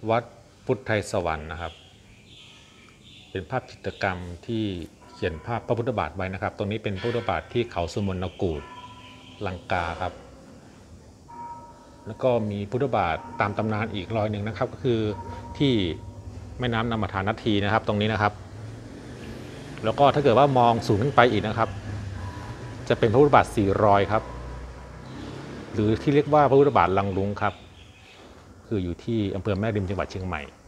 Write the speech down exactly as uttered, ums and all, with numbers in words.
วัดพุทธไทยสวรรค์นะครับเป็นภาพจิตรกรรมที่เขียนภาพพระพุทธบาทไว้นะครับตรงนี้เป็นพระพุทธบาทที่เขาสุมนกูฏลังกาครับแล้วก็มีพุทธบาทตามตำนานอีกรอยหนึ่งนะครับก็คือที่แม่น้ำนามทานาทีนะครับตรงนี้นะครับแล้วก็ถ้าเกิดว่ามองสูงขึ้นไปอีกนะครับจะเป็นพระพุทธบาทสี่รอยครับหรือที่เรียกว่าพระพุทธบาทลังลุงครับคืออยู่ที่อำเภอแม่ริมจังหวัดเชียงใหม่